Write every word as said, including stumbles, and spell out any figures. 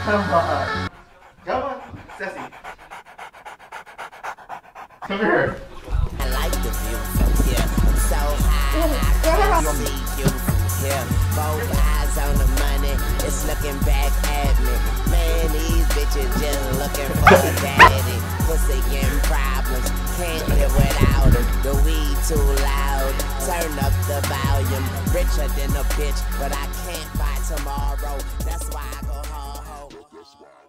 Come on. Come on, Sassy. Come here. I like the view from here. I'm so high, I can see you from here. Both eyes on the money, it's looking back at me. Man, these bitches just looking for a daddy. Pussy in problems, can't live without him. The weed too loud, turn up the volume. Richer than a bitch, but I can't buy tomorrow. That's why I go ho ho.